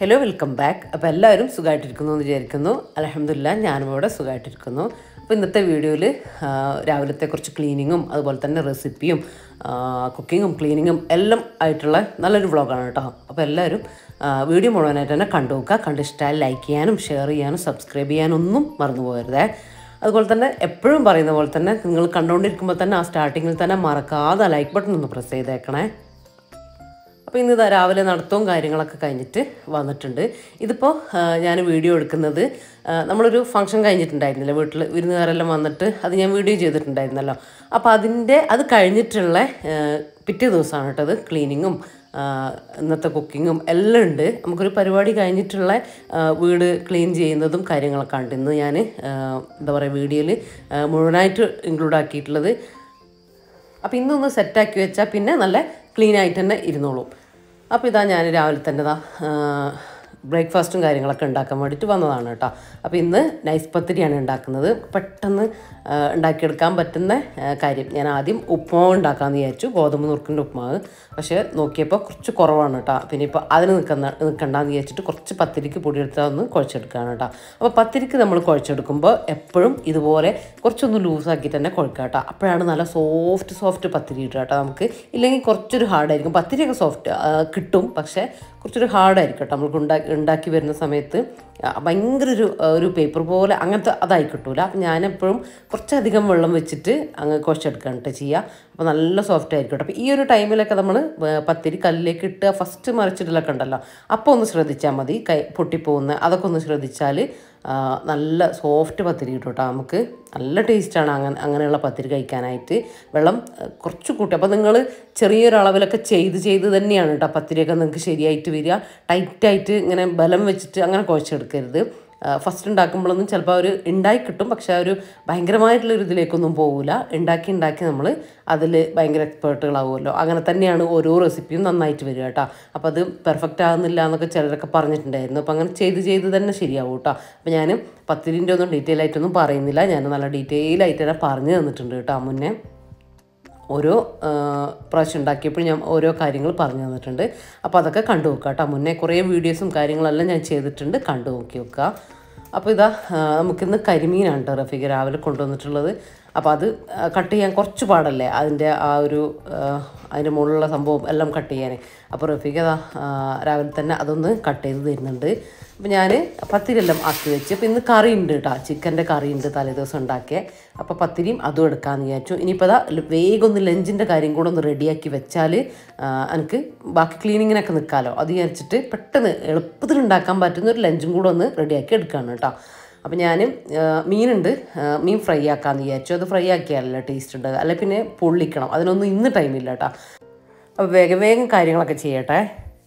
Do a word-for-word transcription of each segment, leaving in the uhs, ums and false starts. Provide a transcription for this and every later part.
Hello, welcome back. അപ്പോൾ എല്ലാവരും സുഖമായിട്ടിരിക്കുന്നു എന്ന് വിചാരിക്കുന്നു. അൽഹംദുലില്ലാഹ് ഞാനും ഇവിടെ സുഖമായിട്ടിരിക്കുന്നു. അപ്പോൾ ഇന്നത്തെ വീഡിയോയിൽ രാവിലത്തെ കുറച്ച് ക്ലീനിങ്ങും അതുപോലെ തന്നെ റെസിപ്പിയും കുക്കിങ്ങും ക്ലീനിങ്ങും എല്ലാം ആയിട്ടുള്ള നല്ലൊരു വ്ളോഗാണ് കേട്ടോ. അപ്പോൾ എല്ലാവരും വീഡിയോ മുഴുവനായിട്ട് തന്നെ കണ്ടു നോക്കുക. കണ്ടിഷ്ടമായി ലൈക്ക് ചെയ്യാനും ഷെയർ ചെയ്യാനും സബ്സ്ക്രൈബ് ചെയ്യാനും ഒന്നും മറന്നു പോകരുതേ. അതുപോലെ തന്നെ എപ്പോഴും പറയുന്ന പോലെ തന്നെ നിങ്ങൾ കണ്ടുകൊണ്ടിരിക്കുമ്പോൾ തന്നെ ആ സ്റ്റാർട്ടിങ്ങിൽ തന്നെ മറക്കാതെ ലൈക്ക് ബട്ടൺ ഒന്ന് പ്രസ് ചെയ്തേക്കണേ. അപ്പോൾ ഇന്ന് രാവിലെ നടത്തവും കാര്യങ്ങളൊക്കെ കഴിഞ്ഞിട്ട് വന്നിട്ടുണ്ട്. ഇതിപ്പോൾ ഞാൻ വീഡിയോ എടുക്കുന്നത് നമ്മളൊരു ഫംഗ്ഷൻ കഴിഞ്ഞിട്ടുണ്ടായിരുന്നില്ല, വീട്ടിൽ വിരുന്നുകാരെല്ലാം വന്നിട്ട് അത് ഞാൻ വീഡിയോ ചെയ്തിട്ടുണ്ടായിരുന്നല്ലോ. അപ്പോൾ അതിൻ്റെ അത് കഴിഞ്ഞിട്ടുള്ള പിറ്റേ ദിവസമാണ് കേട്ടോ. അത് ക്ലീനിങ്ങും ഇന്നത്തെ കുക്കിങ്ങും എല്ലാം ഉണ്ട്. നമുക്കൊരു പരിപാടി കഴിഞ്ഞിട്ടുള്ള വീട് ക്ലീൻ ചെയ്യുന്നതും കാര്യങ്ങളൊക്കെ ഉണ്ട് ഇന്ന് ഞാൻ എന്താ പറയുക വീഡിയോയിൽ മുഴുവനായിട്ട് ഇൻക്ലൂഡ് ആക്കിയിട്ടുള്ളത്. അപ്പോൾ ഇന്നൊന്ന് സെറ്റാക്കി വെച്ചാൽ പിന്നെ നല്ല ക്ലീൻ ആയിട്ട് തന്നെ ഇരുന്നോളും. അപ്പോൾ ഇതാ ഞാൻ രാവിലെ തന്നെ ഇതാ ബ്രേക്ക്ഫാസ്റ്റും കാര്യങ്ങളൊക്കെ ഉണ്ടാക്കാൻ വേണ്ടിയിട്ട് വന്നതാണ് കേട്ടോ. അപ്പോൾ ഇന്ന് നൈസ് പത്തിരിയാണ് ഉണ്ടാക്കുന്നത്. പെട്ടെന്ന് ഉണ്ടാക്കിയെടുക്കാൻ പറ്റുന്ന കാര്യം. ഞാൻ ആദ്യം ഉപ്പുമാവ് ഉണ്ടാക്കാമെന്ന് വിചാരിച്ചു, ഗോതമ്പ് നുറുക്കിൻ്റെ ഉപ്പുമാവ്. പക്ഷേ നോക്കിയപ്പോൾ കുറച്ച് കുറവാണ് കേട്ടോ. പിന്നെ ഇപ്പോൾ അതിന് നിൽക്കുന്ന നിൽക്കണ്ടെന്ന് വിചാരിച്ചിട്ട് കുറച്ച് പത്തിരിക്ക് പൊടിയെടുത്താൽ ഒന്ന് കുഴച്ചെടുക്കുകയാണ് കേട്ടോ. അപ്പോൾ പത്തിരിക്ക് നമ്മൾ കുഴച്ചെടുക്കുമ്പോൾ എപ്പോഴും ഇതുപോലെ കുറച്ചൊന്ന് ലൂസാക്കി തന്നെ കുഴക്കുക കേട്ടോ. അപ്പോഴാണ് നല്ല സോഫ്റ്റ് സോഫ്റ്റ് പത്തിരി കിട്ടുക കേട്ടോ നമുക്ക്. ഇല്ലെങ്കിൽ കുറച്ചൊരു ഹാർഡായിരിക്കും. പത്തിരിയൊക്കെ സോഫ്റ്റ് കിട്ടും, പക്ഷേ കുറച്ചൊരു ഹാർഡായിരിക്കും കേട്ടോ. നമുക്ക് ഉണ്ടാക്കി ഉണ്ടാക്കി വരുന്ന സമയത്ത് ഭയങ്കര ഒരു ഒരു പേപ്പർ പോലെ അങ്ങനത്തെ അതായി കിട്ടൂല. അപ്പം ഞാനെപ്പോഴും കുറച്ചധികം വെള്ളം വെച്ചിട്ട് അങ്ങ് കുഴച്ചെടുക്കുകയാണ് കേട്ടോ ചെയ്യുക. അപ്പോൾ നല്ല സോഫ്റ്റ് ആയിരിക്കും കേട്ടോ. അപ്പോൾ ഈ ഒരു ടൈമിലൊക്കെ നമ്മൾ പത്തിരി കല്ലിലേക്ക് ഇട്ട് ഫസ്റ്റ് മറിച്ചിടലൊക്കെ ഉണ്ടല്ലോ, അപ്പോൾ ഒന്ന് ശ്രദ്ധിച്ചാൽ മതി. കൈ പൊട്ടിപ്പോകുന്ന അതൊക്കെ ഒന്ന് ശ്രദ്ധിച്ചാൽ നല്ല സോഫ്റ്റ് പത്തിരി കിട്ടും കേട്ടോ. നമുക്ക് നല്ല ടേസ്റ്റാണ് അങ്ങനെ അങ്ങനെയുള്ള പത്തിരി കഴിക്കാനായിട്ട്. വെള്ളം കുറച്ച് കൂട്ടി. അപ്പോൾ നിങ്ങൾ ചെറിയൊരളവിലൊക്കെ ചെയ്ത് ചെയ്ത് തന്നെയാണ് കേട്ടോ പത്തിരിയൊക്കെ നിങ്ങൾക്ക് ശരിയായിട്ട് വരിക. ടൈറ്റായിട്ട് ഇങ്ങനെ ബലം വെച്ചിട്ട് അങ്ങനെ കുഴച്ചെടുക്കരുത്. ഫസ്റ്റ് ഉണ്ടാക്കുമ്പോഴൊന്നും ചിലപ്പോൾ അവർ ഉണ്ടാക്കി കിട്ടും, പക്ഷേ ആ ഒരു ഭയങ്കരമായിട്ടുള്ളൊരു ഇതിലേക്കൊന്നും പോകില്ല. ഉണ്ടാക്കി ഉണ്ടാക്കി നമ്മൾ അതിൽ ഭയങ്കര എക്സ്പേർട്ടുകളാവുമല്ലോ. അങ്ങനെ തന്നെയാണ് ഓരോ റെസിപ്പിയും നന്നായിട്ട് വരിക കേട്ടോ. അപ്പോൾ അത് പെർഫെക്റ്റ് ആകുന്നില്ല എന്നൊക്കെ ചിലരൊക്കെ പറഞ്ഞിട്ടുണ്ടായിരുന്നു. അപ്പോൾ അങ്ങനെ ചെയ്ത് ചെയ്ത് തന്നെ ശരിയാവും കേട്ടോ. അപ്പോൾ ഞാൻ പത്തിരിൻ്റെ ഒന്നും ഡീറ്റെയിൽ ആയിട്ടൊന്നും പറയുന്നില്ല, ഞാൻ നല്ല ഡീറ്റെയിൽ ആയിട്ട് തന്നെ പറഞ്ഞു തന്നിട്ടുണ്ട് കേട്ടോ മുന്നേ. ഓരോ പ്രാവശ്യം ഉണ്ടാക്കിയപ്പോൾ ഞാൻ ഓരോ കാര്യങ്ങൾ പറഞ്ഞു തന്നിട്ടുണ്ട്. അപ്പോൾ അതൊക്കെ കണ്ടു നോക്കുക കേട്ടോ. മുന്നേ കുറേ വീഡിയോസും കാര്യങ്ങളെല്ലാം ഞാൻ ചെയ്തിട്ടുണ്ട്, കണ്ടു നോക്കി വെക്കുക. അപ്പോൾ ഇതാ നമുക്കിന്ന് കരിമീനാണ് കേട്ടോ റഫീഖ രാവിലെ കൊണ്ടുവന്നിട്ടുള്ളത്. അപ്പോൾ അത് കട്ട് ചെയ്യാൻ കുറച്ച് പാടല്ലേ, അതിൻ്റെ ആ ഒരു അതിൻ്റെ മുകളിലുള്ള സംഭവം എല്ലാം കട്ട് ചെയ്യാൻ. അപ്പോൾ റഫീഖ രാവിലെ തന്നെ അതൊന്ന് കട്ട് ചെയ്ത് തരുന്നുണ്ട്. അപ്പോൾ ഞാൻ പത്തിരിയെല്ലാം ആക്കി വെച്ച്. അപ്പോൾ ഇന്ന് കറി ഉണ്ട് കേട്ടോ, ചിക്കൻ്റെ കറി ഉണ്ട് തലേ ദിവസം ഉണ്ടാക്കിയ. അപ്പോൾ പത്തിരിയും അതും എടുക്കാമെന്ന് വിചാരിച്ചു. ഇനിയിപ്പോൾ അതാ വേഗം ഒന്ന് ലഞ്ചിൻ്റെ കാര്യം കൂടെ ഒന്ന് റെഡിയാക്കി വെച്ചാൽ എനിക്ക് ബാക്കി ക്ലീനിങ്ങിനൊക്കെ നിൽക്കാമല്ലോ. അത് വിചാരിച്ചിട്ട് പെട്ടെന്ന് എളുപ്പത്തിൽ ഉണ്ടാക്കാൻ പറ്റുന്ന ഒരു ലഞ്ചും കൂടെ ഒന്ന് റെഡിയാക്കി എടുക്കുകയാണ് കേട്ടോ. അപ്പോൾ ഞാൻ മീനുണ്ട്, മീൻ ഫ്രൈ ആക്കാമെന്ന് വിചാരിച്ചു. അത് ഫ്രൈ ആക്കിയാലല്ലോ ടേസ്റ്റ് ഉണ്ട്, അല്ലെ പിന്നെ പൊള്ളിക്കണം. അതിനൊന്നും ഇന്ന് ടൈമില്ല കേട്ടോ. അപ്പോൾ വേഗം വേഗം കാര്യങ്ങളൊക്കെ ചെയ്യട്ടെ.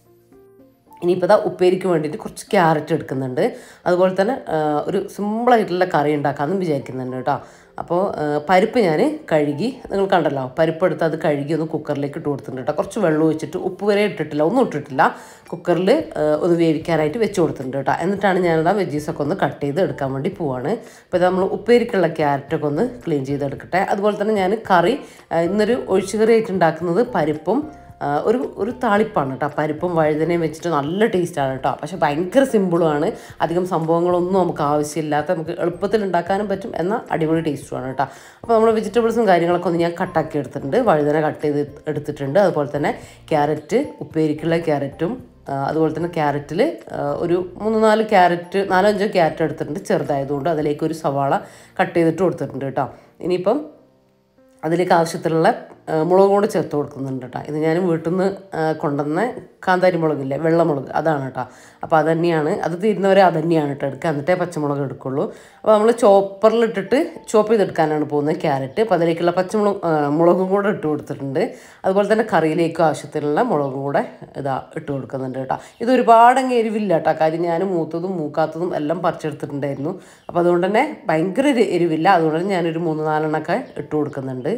ഇനിയിപ്പോൾ ഇതാ ഉപ്പേരിക്ക് വേണ്ടിയിട്ട് കുറച്ച് ക്യാരറ്റ് എടുക്കുന്നുണ്ട്. അതുപോലെ തന്നെ ഒരു സിമ്പിളായിട്ടുള്ള കറി ഉണ്ടാക്കാമെന്നും വിചാരിക്കുന്നുണ്ട് കേട്ടോ. അപ്പോൾ പരിപ്പ് ഞാൻ കഴുകി, നിങ്ങൾ കണ്ടല്ലോ, പരിപ്പ് എടുത്ത് അത് കഴുകി ഒന്ന് കുക്കറിലേക്ക് ഇട്ട് കൊടുത്തിട്ടുണ്ട് കേട്ടോ. കുറച്ച് വെള്ളം ഒഴിച്ചിട്ട്, ഉപ്പ് വരെ ഇട്ടിട്ടില്ല, ഒന്നും ഇട്ടിട്ടില്ല, കുക്കറിൽ ഒന്ന് വേവിക്കാനായിട്ട് വെച്ച് കൊടുത്തിട്ടുണ്ട് കേട്ടോ. എന്നിട്ടാണ് ഞാനിതാ വെജീസൊക്കെ ഒന്ന് കട്ട് ചെയ്ത് എടുക്കാൻ വേണ്ടി പോവാണ്. അപ്പോൾ ഇത് നമ്മൾ ഉപ്പേരിക്കുള്ള ക്യാരറ്റൊക്കെ ഒന്ന് ക്ലീൻ ചെയ്തെടുക്കട്ടെ. അതുപോലെ തന്നെ ഞാൻ കറി ഇന്നൊരു ഒഴിച്ചുകറി ആയിട്ട് ഉണ്ടാക്കുന്നത് പരിപ്പും ഒരു ഒരു താളിപ്പാണ് കേട്ടോ. പരിപ്പും വഴുതനയും വെച്ചിട്ട് നല്ല ടേസ്റ്റാണ് കേട്ടോ. പക്ഷേ ഭയങ്കര സിമ്പിളുമാണ്, അധികം സംഭവങ്ങളൊന്നും നമുക്ക് ആവശ്യമില്ലാത്ത, നമുക്ക് എളുപ്പത്തിൽ ഉണ്ടാക്കാനും പറ്റും, എന്നാൽ അടിപൊളി ടേസ്റ്റുമാണ് കേട്ടോ. അപ്പോൾ നമ്മൾ വെജിറ്റബിൾസും കാര്യങ്ങളൊക്കെ ഒന്ന് ഞാൻ കട്ടാക്കി എടുത്തിട്ടുണ്ട്. വഴുതന കട്ട് ചെയ്ത് എടുത്തിട്ടുണ്ട്. അതുപോലെ തന്നെ ക്യാരറ്റ്, ഉപ്പേരിക്കുള്ള ക്യാരറ്റും, അതുപോലെ തന്നെ ക്യാരറ്റിൽ ഒരു മൂന്ന് നാല് ക്യാരറ്റ് നാലഞ്ചോ ക്യാരറ്റ് എടുത്തിട്ടുണ്ട് ചെറുതായതുകൊണ്ട്. അതിലേക്ക് ഒരു സവാള കട്ട് ചെയ്തിട്ട് കൊടുത്തിട്ടുണ്ട് കേട്ടോ. ഇനിയിപ്പം അതിലേക്ക് ആവശ്യത്തിലുള്ള മുളക് കൂടെ ചേർത്ത് കൊടുക്കുന്നുണ്ട് കേട്ടോ. ഇത് ഞാൻ വീട്ടിൽ നിന്ന് കൊണ്ടുവന്ന കാന്താരി മുളകില്ലേ, വെള്ളമുളക്, അതാണ് കേട്ടോ. അപ്പോൾ അത് തന്നെയാണ്, അത് തീരുന്നവരെ അത് തന്നെയാണ് കേട്ടോ എടുക്കുക. എന്നിട്ടേ പച്ചമുളക് എടുക്കുള്ളൂ. അപ്പോൾ നമ്മൾ ചോപ്പറിലിട്ടിട്ട് ചോപ്പ് ചെയ്തെടുക്കാനാണ് പോകുന്നത് ക്യാരറ്റ്. അപ്പോൾ അതിലേക്കുള്ള പച്ചമുളക് മുളകും കൂടെ ഇട്ട് കൊടുത്തിട്ടുണ്ട്. അതുപോലെ തന്നെ കറിയിലേക്കും ആവശ്യത്തിനുള്ള മുളകും കൂടെ ഇതാ ഇട്ട് കൊടുക്കുന്നുണ്ട് കേട്ടോ. ഇത് ഒരുപാടങ്ങ് എരിവില്ല കേട്ടോ. കാര്യം ഞാൻ മൂത്തതും മൂക്കാത്തതും എല്ലാം പറിച്ചെടുത്തിട്ടുണ്ടായിരുന്നു. അപ്പോൾ അതുകൊണ്ട് തന്നെ ഭയങ്കര എരിവില്ല. അതുകൊണ്ട് തന്നെ ഞാനൊരു മൂന്ന് നാലെണ്ണമൊക്കെ ഇട്ട് കൊടുക്കുന്നുണ്ട്.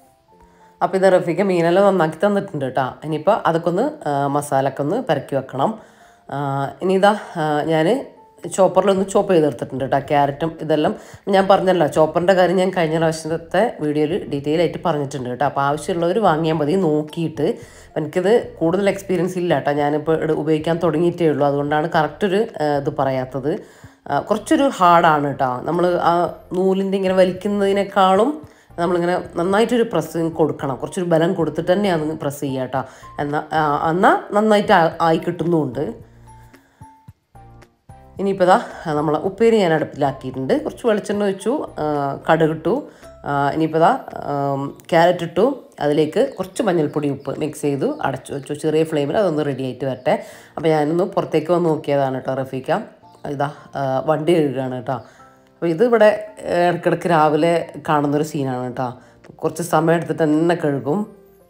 അപ്പോൾ ഇത് റഫീഖ മീനെല്ലാം നന്നാക്കി തന്നിട്ടുണ്ട് കേട്ടോ. ഇനിയിപ്പോൾ അതൊക്കെ ഒന്ന് മസാലയൊക്കെ ഒന്ന് പെരക്കി വെക്കണം. ഇനി ഇതാ ഞാൻ ചോപ്പറിലൊന്ന് ചോപ്പ് ചെയ്തെടുത്തിട്ടുണ്ട് കേട്ടോ. ക്യാരറ്റും ഇതെല്ലാം ഞാൻ പറഞ്ഞല്ലോ, ചോപ്പറിൻ്റെ കാര്യം ഞാൻ കഴിഞ്ഞ പ്രാവശ്യത്തെ വീഡിയോയിൽ ഡീറ്റെയിൽ ആയിട്ട് പറഞ്ഞിട്ടുണ്ട് കേട്ടോ. അപ്പോൾ ആവശ്യമുള്ളവർ വാങ്ങിയാൽ മതി നോക്കിയിട്ട്. എനിക്കിത് കൂടുതൽ എക്സ്പീരിയൻസ് ഇല്ല കേട്ടോ, ഞാനിപ്പോൾ ഉപയോഗിക്കാൻ തുടങ്ങിയിട്ടേ ഉള്ളൂ, അതുകൊണ്ടാണ് കറക്റ്റൊരു ഇത് പറയാത്തത്. കുറച്ചൊരു ഹാർഡാണ് കേട്ടോ. നമ്മൾ ആ നൂലിൻ്റെ ഇങ്ങനെ വലിക്കുന്നതിനേക്കാളും നമ്മളിങ്ങനെ നന്നായിട്ടൊരു പ്രസ് കൊടുക്കണം, കുറച്ചൊരു ബലം കൊടുത്തിട്ട് തന്നെ അത് പ്രസ് ചെയ്യുക കേട്ടോ. എന്നാൽ എന്നാൽ നന്നായിട്ട് ആയി കിട്ടുന്നുമുണ്ട്. ഇനിയിപ്പോൾ ഇതാ നമ്മൾ ഉപ്പേരി ഞാൻ അടുപ്പിലാക്കിയിട്ടുണ്ട്. കുറച്ച് വെളിച്ചെണ്ണ വെച്ചു, കടുകിട്ടു. ഇനിയിപ്പോൾ ഇതാ ക്യാരറ്റ് ഇട്ടു, അതിലേക്ക് കുറച്ച് മഞ്ഞൾപ്പൊടി ഉപ്പ് മിക്സ് ചെയ്തു അടച്ചു വെച്ചു. ചെറിയ ഫ്ലെയിമിൽ അതൊന്ന് റെഡി ആയിട്ട് വരട്ടെ. അപ്പോൾ ഞാനൊന്ന് പുറത്തേക്ക് വന്ന് നോക്കിയതാണ് കേട്ടോ. റഫീക്ക ഇതാ വണ്ടി കഴുകുകയാണ് കേട്ടോ. അപ്പോൾ ഇത് ഇവിടെ ഇടയ്ക്കിടയ്ക്ക് രാവിലെ കാണുന്നൊരു സീനാണ് കേട്ടോ. കുറച്ച് സമയം എടുത്തിട്ട് തന്നെ കഴുകും.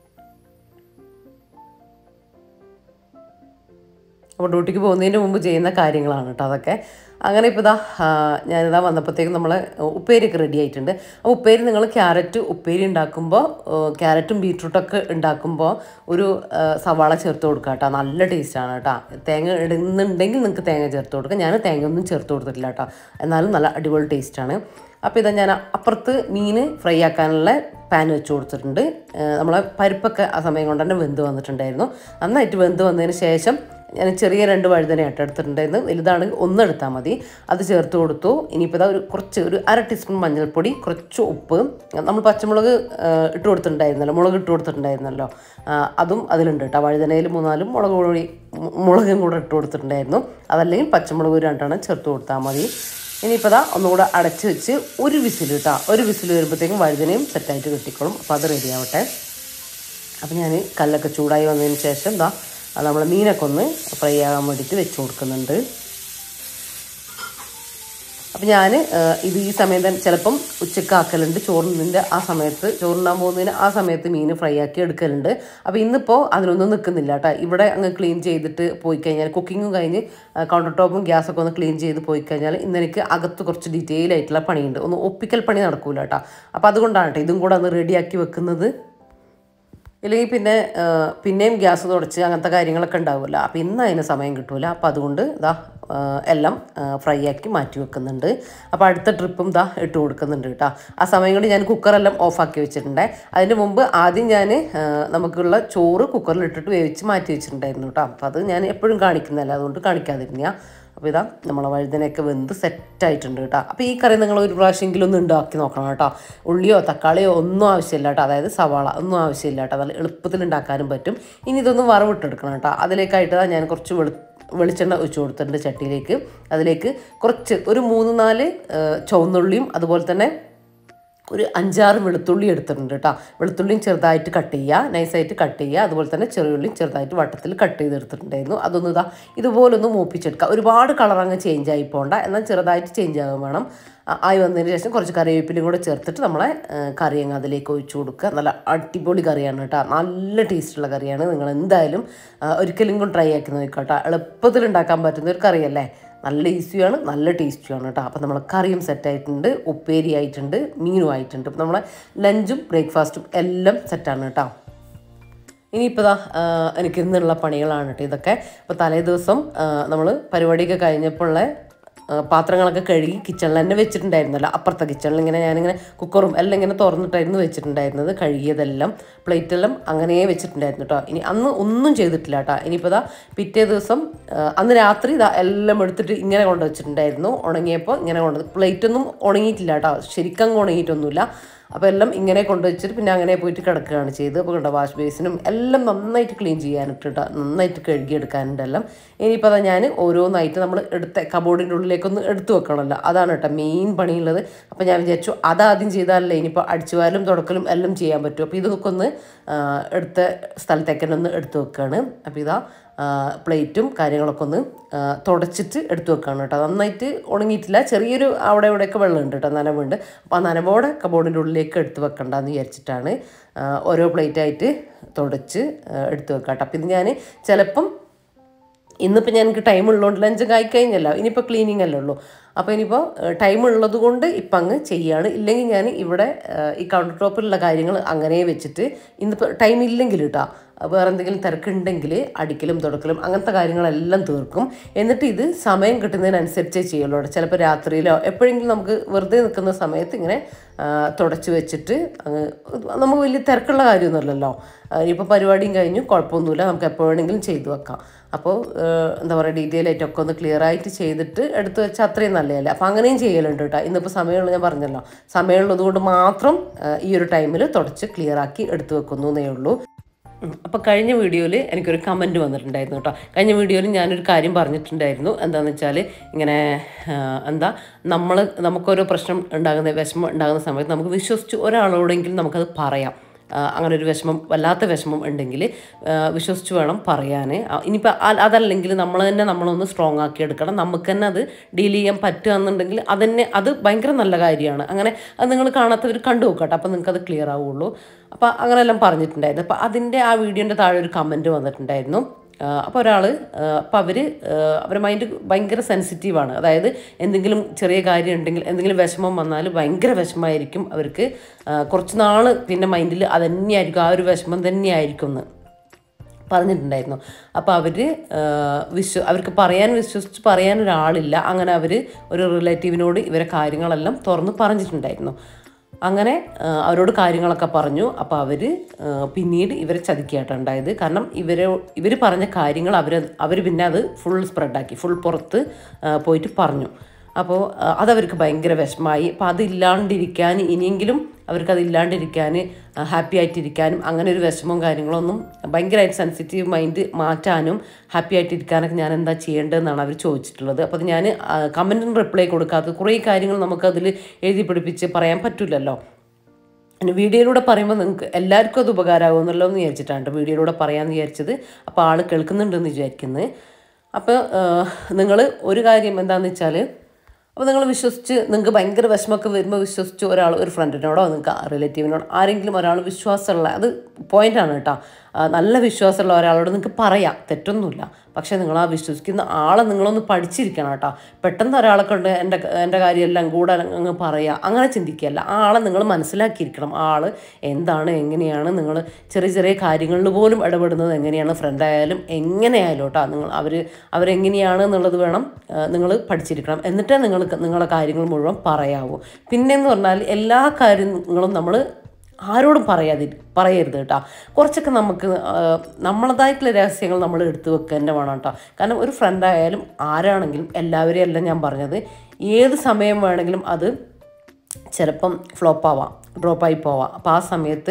അപ്പോൾ ഡ്യൂട്ടിക്ക് പോകുന്നതിന് മുമ്പ് ചെയ്യുന്ന കാര്യങ്ങളാണ് കേട്ടോ അതൊക്കെ. അങ്ങനെ ഇപ്പോൾ ഇതാ ഞാനിതാ വന്നപ്പോഴത്തേക്കും നമ്മൾ ഉപ്പേരിയൊക്കെ റെഡി ആയിട്ടുണ്ട്. അപ്പോൾ ഉപ്പേരി നിങ്ങൾ ക്യാരറ്റ് ഉപ്പേരി ഉണ്ടാക്കുമ്പോൾ ക്യാരറ്റും ബീട്രൂട്ടൊക്കെ ഉണ്ടാക്കുമ്പോൾ ഒരു സവാള ചേർത്ത് കൊടുക്കുക കേട്ടോ. നല്ല ടേസ്റ്റാണ് കേട്ടോ. തേങ്ങ ഇടുന്നുണ്ടെങ്കിൽ നിങ്ങൾക്ക് തേങ്ങ ചേർത്ത് കൊടുക്കുക. ഞാൻ തേങ്ങ ഒന്നും ചേർത്ത് കൊടുത്തിട്ടില്ല കേട്ടോ, എന്നാലും നല്ല അടിപൊളി ടേസ്റ്റാണ്. അപ്പോൾ ഇതാ ഞാൻ അപ്പുറത്ത് മീൻ ഫ്രൈ ആക്കാനുള്ള പാൻ വെച്ച് കൊടുത്തിട്ടുണ്ട്. നമ്മളെ പരിപ്പൊക്കെ ആ സമയം കൊണ്ട് തന്നെ വെന്ത് വന്നിട്ടുണ്ടായിരുന്നു. നന്നായിട്ട് വെന്ത് വന്നതിന് ശേഷം ഞാൻ ചെറിയ രണ്ട് വഴുതനയായിട്ട് എടുത്തിട്ടുണ്ടായിരുന്നു. വലുതാണെങ്കിൽ ഒന്നെടുത്താൽ മതി. അത് ചേർത്ത് കൊടുത്തു. ഇനിയിപ്പോൾ ഇതാ ഒരു കുറച്ച് ഒരു അര ടീസ്പൂൺ മഞ്ഞൾപ്പൊടി, കുറച്ച് ഉപ്പ്, നമ്മൾ പച്ചമുളക് ഇട്ട് കൊടുത്തിട്ടുണ്ടായിരുന്നല്ലോ, മുളക് ഇട്ട് കൊടുത്തിട്ടുണ്ടായിരുന്നല്ലോ, അതും അതിലുണ്ട് കേട്ടോ. വഴുതനയിൽ മൂന്നാലും മുളക് പൊടി മുളകും കൂടെ ഇട്ട് കൊടുത്തിട്ടുണ്ടായിരുന്നു. അതല്ലെങ്കിൽ പച്ചമുളക് രണ്ടെണ്ണം ചേർത്ത് കൊടുത്താൽ മതി. ഇനിയിപ്പോൾ ഇതാ ഒന്നുകൂടെ അടച്ച് വെച്ച് ഒരു വിസിൽ കേട്ടോ. ഒരു വിസിൽ വരുമ്പോഴത്തേക്കും വഴുതനയും സെറ്റായിട്ട് കിട്ടിക്കോളും. അപ്പോൾ അത് റെഡി ആവട്ടെ. അപ്പോൾ ഞാൻ കല്ലൊക്കെ ചൂടായി വന്നതിന് ശേഷം ഇതാ അത് നമ്മൾ മീനൊക്കെ ഒന്ന് ഫ്രൈ ആകാൻ വേണ്ടിയിട്ട് വെച്ച് കൊടുക്കുന്നുണ്ട്. അപ്പോൾ ഞാൻ ഇത് ഈ സമയം തന്നെ ചിലപ്പം ഉച്ചയ്ക്ക് ആക്കലുണ്ട്. ചോറിൻ്റെ ആ സമയത്ത് ചോറുണ്ടാൻ പോകുന്നതിന് ആ സമയത്ത് മീൻ ഫ്രൈ ആക്കി എടുക്കലുണ്ട്. അപ്പോൾ ഇന്നിപ്പോൾ അതിനൊന്നും നിൽക്കുന്നില്ല കേട്ടോ. ഇവിടെ അങ്ങ് ക്ലീൻ ചെയ്തിട്ട് പോയി കഴിഞ്ഞാൽ കുക്കിങ്ങും കഴിഞ്ഞ് കൗണ്ടർ ടോപ്പും ഗ്യാസൊക്കെ ഒന്ന് ക്ലീൻ ചെയ്ത് പോയി കഴിഞ്ഞാൽ ഇന്നെനിക്ക് അകത്ത് കുറച്ച് ഡീറ്റെയിൽ ആയിട്ടുള്ള പണിയുണ്ട്. ഒന്ന് ഒപ്പിക്കൽ പണി നടക്കൂല കേട്ടോ. അപ്പോൾ അതുകൊണ്ടാണ് കേട്ടോ ഇതും കൂടെ ഒന്ന് റെഡിയാക്കി വെക്കുന്നത്. ഇല്ലെങ്കിൽ പിന്നെ പിന്നെയും ഗ്യാസ് തുടച്ച് അങ്ങനത്തെ കാര്യങ്ങളൊക്കെ ഉണ്ടാവില്ല. അപ്പോൾ ഇന്ന് അതിന് സമയം കിട്ടൂല. അപ്പോൾ അതുകൊണ്ട് ഇതാ എല്ലാം ഫ്രൈ ആക്കി മാറ്റി വെക്കുന്നുണ്ട്. അപ്പോൾ അടുത്ത ട്രിപ്പും ഇതാ ഇട്ട് കൊടുക്കുന്നുണ്ട് കേട്ടോ. ആ സമയം കൊണ്ട് ഞാൻ കുക്കറെല്ലാം ഓഫാക്കി വെച്ചിട്ടുണ്ട്. അതിന് മുമ്പ് ആദ്യം ഞാൻ നമുക്കുള്ള ചോറ് കുക്കറിൽ ഇട്ടിട്ട് വേവിച്ച് മാറ്റി വെച്ചിട്ടുണ്ടായിരുന്നു കേട്ടോ. അപ്പോൾ അത് ഞാൻ എപ്പോഴും കാണിക്കുന്നതല്ല, അതുകൊണ്ട് കാണിക്കാതിരുന്ന. അപ്പോൾ ഇതാ നമ്മളെ വഴുതനയൊക്കെ വെന്ത് സെറ്റായിട്ടുണ്ട് കേട്ടോ. അപ്പോൾ ഈ കറി നിങ്ങൾ ഒരു പ്രാവശ്യമെങ്കിലും ഒന്ന് ഉണ്ടാക്കി നോക്കണം കേട്ടോ. ഉള്ളിയോ തക്കാളിയോ ഒന്നും ആവശ്യമില്ല കേട്ടോ, അതായത് സവാള ഒന്നും ആവശ്യമില്ല കേട്ടോ. നല്ല എളുപ്പത്തിൽ ഉണ്ടാക്കാനും പറ്റും. ഇനി ഇതൊന്ന് വറവിട്ടെടുക്കണം കേട്ടോ. അതിലേക്കായിട്ട് ഞാൻ കുറച്ച് വെളു വെളിച്ചെണ്ണ ഒഴിച്ച് കൊടുത്തിട്ടുണ്ട് ചട്ടിയിലേക്ക്. അതിലേക്ക് കുറച്ച് ഒരു മൂന്ന് നാല് ചുവന്നുള്ളിയും അതുപോലെ തന്നെ ഒരു അഞ്ചാറ് വെളുത്തുള്ളി എടുത്തിട്ടുണ്ട് കേട്ടോ. വെളുത്തുള്ളിയും ചെറുതായിട്ട് കട്ട് ചെയ്യുക, നൈസായിട്ട് കട്ട് ചെയ്യുക. അതുപോലെ തന്നെ ചെറിയുള്ളിയും ചെറുതായിട്ട് വട്ടത്തിൽ കട്ട് ചെയ്തെടുത്തിട്ടുണ്ടായിരുന്നു. അതൊന്ന് ഇതാ ഇതുപോലൊന്ന് മൂപ്പിച്ചെടുക്കുക. ഒരുപാട് കളർ അങ്ങ് ചേഞ്ച് ആയി പോകണ്ട, എന്നാൽ ചെറുതായിട്ട് ചേഞ്ച് ആകാൻ വേണം. ആയി വന്നതിന് ശേഷം കുറച്ച് കറിവേപ്പിലയും കൂടെ ചേർത്തിട്ട് നമ്മളെ കറി അങ്ങ് അതിലേക്ക് ഒഴിച്ചു കൊടുക്കുക. നല്ല അടിപൊളി കറിയാണ് കേട്ടോ, നല്ല ടേസ്റ്റുള്ള കറിയാണ്. നിങ്ങൾ എന്തായാലും ഒരിക്കലും കൂടെ ട്രൈ ആക്കി നോക്കുക കേട്ടോ. എളുപ്പത്തിൽ ഉണ്ടാക്കാൻ പറ്റുന്ന ഒരു കറിയല്ലേ, നല്ല ഈസിയാണ്, നല്ല ടേസ്റ്റിയാണ് കേട്ടോ. അപ്പോൾ നമ്മൾ കറിയും സെറ്റായിട്ടുണ്ട്, ഉപ്പേരി ആയിട്ടുണ്ട്, മീനും ആയിട്ടുണ്ട്. അപ്പോൾ നമ്മളെ ലഞ്ചും ബ്രേക്ക്ഫാസ്റ്റും എല്ലാം സെറ്റാണ് കേട്ടോ. ഇനിയിപ്പോൾ ഇതാ എനിക്ക് ഇന്നുള്ള പണികളാണ് കേട്ടോ ഇതൊക്കെ. അപ്പോൾ തലേ ദിവസം നമ്മൾ പരിപാടിയൊക്കെ കഴിഞ്ഞപ്പോഴുള്ള പാത്രങ്ങളൊക്കെ കഴുകി കിച്ചണിൽ തന്നെ വെച്ചിട്ടുണ്ടായിരുന്നല്ലോ. അപ്പുറത്തെ കിച്ചണിൽ ഇങ്ങനെ ഞാനിങ്ങനെ കുക്കറും എല്ലാം ഇങ്ങനെ തുറന്നിട്ടായിരുന്നു വെച്ചിട്ടുണ്ടായിരുന്നത്. കഴുകിയതെല്ലാം പ്ലേറ്റെല്ലാം അങ്ങനെ വെച്ചിട്ടുണ്ടായിരുന്നു കേട്ടോ. ഇനി അന്ന് ഒന്നും ചെയ്തിട്ടില്ല കേട്ടോ. ഇനിയിപ്പോൾ ഇതാ പിറ്റേ ദിവസം അന്ന് രാത്രി ഇതാ എല്ലാം എടുത്തിട്ട് ഇങ്ങനെ കൊണ്ട് വെച്ചിട്ടുണ്ടായിരുന്നു. ഉണങ്ങിയപ്പോൾ ഇങ്ങനെ കൊണ്ട് പ്ലേറ്റൊന്നും ഉണങ്ങിയിട്ടില്ല കേട്ടോ, ശരിക്കും ഉണങ്ങിയിട്ടൊന്നുമില്ല. അപ്പോൾ എല്ലാം ഇങ്ങനെ കൊണ്ടുവച്ചിട്ട് പിന്നെ അങ്ങനെ പോയിട്ട് കിടക്കുകയാണ് ചെയ്തത്. അപ്പോൾ കണ്ടോ വാഷ് ബേസിനും എല്ലാം നന്നായിട്ട് ക്ലീൻ ചെയ്യാനിട്ട് കേട്ടോ, നന്നായിട്ട് കഴുകിയെടുക്കാനുണ്ട് എല്ലാം. ഇനിയിപ്പോൾ അതാ ഞാൻ ഓരോന്നായിട്ട് നമ്മൾ എടുത്ത കബോർഡിൻ്റെ ഉള്ളിലേക്കൊന്ന് എടുത്തു വെക്കണമല്ലോ, അതാണ് കേട്ടോ മെയിൻ പണിയുള്ളത്. അപ്പോൾ ഞാൻ വിചാരിച്ചു അതാദ്യം ചെയ്താലല്ലേ ഇനിയിപ്പോൾ അടിച്ചുവാരലും തുടക്കലും എല്ലാം ചെയ്യാൻ പറ്റും. അപ്പോൾ ഇതൊക്കെ ഒന്ന് എടുത്ത സ്ഥലത്തേക്ക് തന്നെ ഒന്ന് എടുത്തു വെക്കുകയാണ്. അപ്പോൾ ഇതാ പ്ലേറ്റും കാര്യങ്ങളൊക്കെ ഒന്ന് തുടച്ചിട്ട് എടുത്തു വെക്കുകയാണ് കേട്ടോ. നന്നായിട്ട് ഉണങ്ങിയിട്ടില്ല, ചെറിയൊരു അവിടെ ഇവിടെയൊക്കെ വെള്ളമുണ്ട് കേട്ടോ, നനവുണ്ട്. അപ്പോൾ ആ നനവോടെ കബോർഡിൻ്റെ ഉള്ളിലേക്ക് എടുത്ത് വെക്കണ്ടെന്ന് വിചാരിച്ചിട്ടാണ് ഓരോ പ്ലേറ്റായിട്ട് തുടച്ച് എടുത്ത് വെക്കാം കേട്ടോ. അപ്പോൾ ഇത് ഞാൻ ചിലപ്പം ഇന്നിപ്പോൾ ഞാൻ എനിക്ക് ടൈം ഉള്ളതുകൊണ്ട് ലഞ്ച് ആയി കഴിഞ്ഞല്ലോ, ഇനിയിപ്പോൾ ക്ലീനിങ് അല്ലേ ഉള്ളൂ. അപ്പോൾ ഇനിയിപ്പോൾ ടൈം ഉള്ളത് കൊണ്ട് ഇപ്പം അങ്ങ് ചെയ്യുകയാണ്. ഇല്ലെങ്കിൽ ഞാൻ ഇവിടെ ഈ കൗണ്ടർ ടോപ്പിലുള്ള കാര്യങ്ങൾ അങ്ങനെ വെച്ചിട്ട് ഇന്നിപ്പോൾ ടൈം ഇല്ലെങ്കിൽ കേട്ടോ വേറെ എന്തെങ്കിലും തിരക്കുണ്ടെങ്കിൽ അടിക്കലും തുടക്കലും അങ്ങനത്തെ കാര്യങ്ങളെല്ലാം തീർക്കും. എന്നിട്ട് ഇത് സമയം കിട്ടുന്നതിനനുസരിച്ചേ ചെയ്യുള്ളൂ. ചിലപ്പോൾ രാത്രിയിലോ എപ്പോഴെങ്കിലും നമുക്ക് വെറുതെ നിൽക്കുന്ന സമയത്ത് ഇങ്ങനെ തുടച്ച് വെച്ചിട്ട് അങ്ങ് നമുക്ക് വലിയ തിരക്കുള്ള കാര്യമൊന്നുമല്ലല്ലോ. ഇനിയിപ്പോൾ പരിപാടിയും കഴിഞ്ഞു കുഴപ്പമൊന്നുമില്ല, നമുക്ക് എപ്പോൾ വേണമെങ്കിലും ചെയ്തു വെക്കാം. അപ്പോൾ എന്താ പറയുക ഡീറ്റെയിൽ ആയിട്ടൊക്കെ ഒന്ന് ക്ലിയർ ആയിട്ട് ചെയ്തിട്ട് എടുത്ത് വെച്ചാൽ അത്രയും നല്ലതല്ലേ. അപ്പോൾ അങ്ങനെയും ചെയ്യലുണ്ട് കേട്ടോ. ഇന്നിപ്പോൾ സമയമുള്ള ഞാൻ പറഞ്ഞല്ലോ, സമയമുള്ളത് കൊണ്ട് മാത്രം ഈ ഒരു ടൈമിൽ തുടച്ച് ക്ലിയർ ആക്കി എടുത്തു വെക്കുന്നു എന്നേ ഉള്ളൂ. അപ്പോൾ കഴിഞ്ഞ വീഡിയോയിൽ എനിക്കൊരു കമൻറ്റ് വന്നിട്ടുണ്ടായിരുന്നു കേട്ടോ. കഴിഞ്ഞ വീഡിയോയിൽ ഞാനൊരു കാര്യം പറഞ്ഞിട്ടുണ്ടായിരുന്നു. എന്താണെന്ന് വെച്ചാൽ ഇങ്ങനെ എന്താ നമ്മൾ നമുക്കൊരു പ്രശ്നം ഉണ്ടാകുന്ന വിഷമം ഉണ്ടാകുന്ന സമയത്ത് നമുക്ക് വിശ്വസിച്ച് ഒരാളോടെങ്കിലും നമുക്കത് പറയാം. അങ്ങനെ ഒരു വിഷമം വല്ലാത്ത വിഷമം ഉണ്ടെങ്കിൽ വിശ്വസിച്ച് വേണം പറയാൻ. ഇനിയിപ്പോൾ അതല്ലെങ്കിൽ നമ്മൾ തന്നെ നമ്മളൊന്ന് സ്ട്രോങ് ആക്കി എടുക്കണം. നമുക്ക് തന്നെ അത് ഡീൽ ചെയ്യാൻ പറ്റുക എന്നുണ്ടെങ്കിൽ അതന്നെ അത് ഭയങ്കര നല്ല കാര്യമാണ്. അങ്ങനെ അത് നിങ്ങൾ കാണാത്തവർ കണ്ടു നോക്കട്ടെ, അപ്പോൾ നിങ്ങൾക്കത് ക്ലിയർ ആവുള്ളൂ. അപ്പോൾ അങ്ങനെയെല്ലാം പറഞ്ഞിട്ടുണ്ടായിരുന്നു. അപ്പോൾ അതിൻ്റെ ആ വീഡിയോൻ്റെ താഴെ ഒരു കമൻറ്റ് വന്നിട്ടുണ്ടായിരുന്നു. അപ്പോൾ ഒരാൾ അപ്പോൾ അവർ അവരുടെ മൈൻഡ് ഭയങ്കര സെൻസിറ്റീവാണ്. അതായത് എന്തെങ്കിലും ചെറിയ കാര്യം ഉണ്ടെങ്കിൽ എന്തെങ്കിലും വിഷമം വന്നാൽ ഭയങ്കര വിഷമമായിരിക്കും അവർക്ക്. കുറച്ച് നാൾ പിന്നെ മൈൻഡിൽ അത് തന്നെയായിരിക്കും, ആ ഒരു വിഷമം തന്നെയായിരിക്കും എന്ന് പറഞ്ഞിട്ടുണ്ടായിരുന്നു. അപ്പോൾ അവർ വിശ്വ അവർക്ക് പറയാൻ വിശ്വസിച്ച് പറയാൻ ഒരാളില്ല. അങ്ങനെ അവർ ഒരു റിലേറ്റീവിനോട് ഇവരെ കാര്യങ്ങളെല്ലാം തുറന്ന് പറഞ്ഞിട്ടുണ്ടായിരുന്നു. അങ്ങനെ അവരോട് കാര്യങ്ങളൊക്കെ പറഞ്ഞു. അപ്പോൾ അവർ പിന്നീട് ഇവരെ ചതിക്കുകയായിട്ടുണ്ടായത്. കാരണം ഇവരെ ഇവർ പറഞ്ഞ കാര്യങ്ങൾ അവർ അവർ പിന്നെ അത് ഫുൾ സ്പ്രെഡാക്കി ഫുൾ പുറത്ത് പോയിട്ട് പറഞ്ഞു. അപ്പോൾ അതവർക്ക് ഭയങ്കര വിഷമമായി. അപ്പോൾ അതില്ലാണ്ടിരിക്കാൻ ഇനിയെങ്കിലും അവർക്കതില്ലാണ്ടിരിക്കാൻ ഹാപ്പി ആയിട്ടിരിക്കാനും അങ്ങനെ ഒരു വിഷമവും കാര്യങ്ങളൊന്നും ഭയങ്കരമായിട്ട് സെൻസിറ്റീവ് മൈൻഡ് മാറ്റാനും ഹാപ്പി ആയിട്ടിരിക്കാനൊക്കെ ഞാൻ എന്താ ചെയ്യേണ്ടതെന്നാണ് അവർ ചോദിച്ചിട്ടുള്ളത്. അപ്പോൾ അത് ഞാൻ കമൻറ്റിന് റിപ്ലൈ കൊടുക്കാത്തത് കുറേ കാര്യങ്ങൾ നമുക്കതിൽ എഴുതി പിടിപ്പിച്ച് പറയാൻ പറ്റില്ലല്ലോ. പിന്നെ വീഡിയോയിലൂടെ പറയുമ്പോൾ നിങ്ങൾക്ക് എല്ലാവർക്കും അത് ഉപകാരമാകുമല്ലോ എന്ന് വിചാരിച്ചിട്ടാണ് വീഡിയോയിലൂടെ പറയാമെന്ന് വിചാരിച്ചത്. അപ്പോൾ ആൾ കേൾക്കുന്നുണ്ടെന്ന് വിചാരിക്കുന്നത്. അപ്പോൾ നിങ്ങൾ ഒരു കാര്യം എന്താണെന്ന് വെച്ചാൽ, അപ്പോൾ നിങ്ങൾ വിശ്വസിച്ച് നിങ്ങൾക്ക് ഭയങ്കര വിഷമമൊക്കെ വരുമ്പോൾ വിശ്വസിച്ച് ഒരാൾ ഒരു ഫ്രണ്ടിനോടോ നിങ്ങൾക്ക് റിലേറ്റീവിനോടോ ആരെങ്കിലും ഒരാൾ വിശ്വാസമുള്ള അത് പോയിൻ്റാണ് കേട്ടോ. നല്ല വിശ്വാസമുള്ള ഒരാളോട് നിങ്ങൾക്ക് പറയാം, തെറ്റൊന്നുമില്ല. പക്ഷേ നിങ്ങൾ ആ വിശ്വസിക്കുന്ന ആളെ നിങ്ങളൊന്ന് പഠിച്ചിരിക്കണം കേട്ടോ. പെട്ടെന്ന് ഒരാളെ കൊണ്ട് എൻ്റെ എൻ്റെ കാര്യമെല്ലാം കൂടെ അങ്ങ് പറയുക അങ്ങനെ ചിന്തിക്കുകയല്ല. ആ ആളെ നിങ്ങൾ മനസ്സിലാക്കിയിരിക്കണം. ആ ആൾ എന്താണ് എങ്ങനെയാണ് നിങ്ങൾ ചെറിയ ചെറിയ കാര്യങ്ങളിൽ പോലും ഇടപെടുന്നത് എങ്ങനെയാണ്, ഫ്രണ്ടായാലും എങ്ങനെയായാലും കേട്ടോ. നിങ്ങൾ അവർ അവരെങ്ങനെയാണ് എന്നുള്ളത് വേണം നിങ്ങൾ പഠിച്ചിരിക്കണം. എന്നിട്ടേ നിങ്ങൾ നിങ്ങളുടെ കാര്യങ്ങൾ മുഴുവൻ പറയാവൂ. പിന്നെയെന്ന് പറഞ്ഞാൽ എല്ലാ കാര്യങ്ങളും നമ്മൾ ആരോടും പറയാതി പറയരുത് കേട്ടോ. കുറച്ചൊക്കെ നമുക്ക് നമ്മളതായിട്ടുള്ള രഹസ്യങ്ങൾ നമ്മൾ എടുത്തു വെക്കുക തന്നെ വേണം കേട്ടോ. കാരണം ഒരു ഫ്രണ്ടായാലും ആരാണെങ്കിലും എല്ലാവരെയും അല്ല ഞാൻ പറഞ്ഞത്, ഏത് സമയം വേണമെങ്കിലും അത് ചിലപ്പം ഫ്ലോപ്പ് ആവാം, ഡ്രോപ്പായി പോവാം. അപ്പോൾ ആ സമയത്ത്